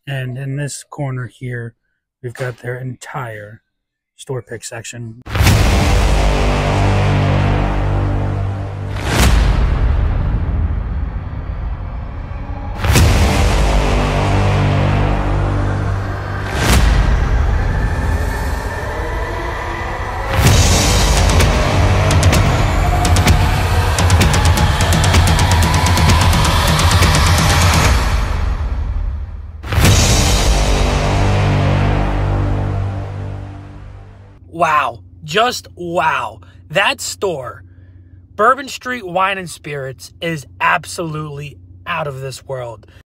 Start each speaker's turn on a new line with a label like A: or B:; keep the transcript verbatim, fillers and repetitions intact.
A: And in this corner here, we've got their entire store pick section.
B: Wow, just wow. That store, Bourbon Street Wine and Spirits, is absolutely out of this world.